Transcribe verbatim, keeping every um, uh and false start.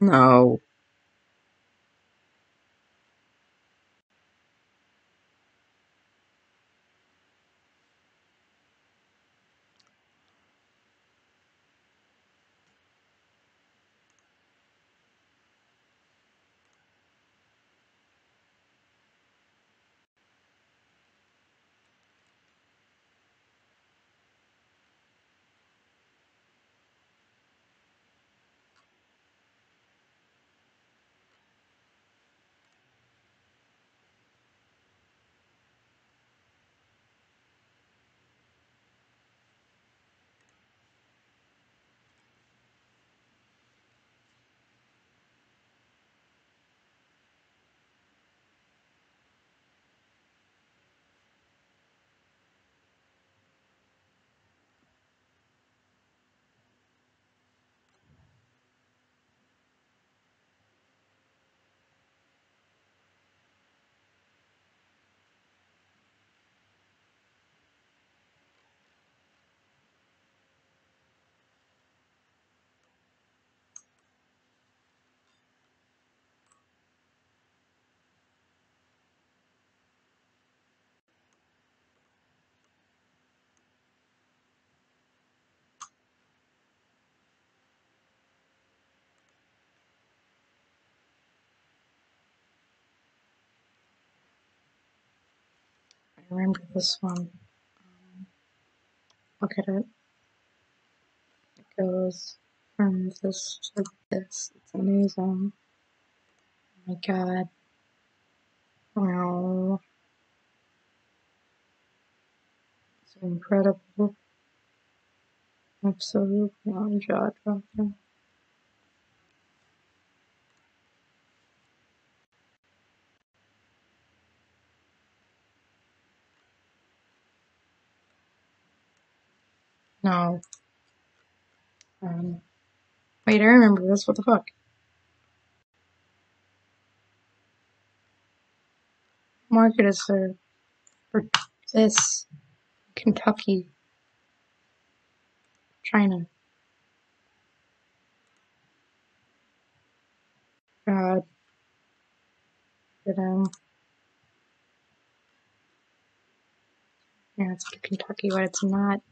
No. I remember this one. Look at it. It goes from this to this. It's amazing. Oh my god. Wow. So incredible. Absolutely on jaw dropping. No. Um, wait, I remember this. What the fuck? Market is there for this. Kentucky. China. God. But, um, yeah, it's Kentucky, but it's not.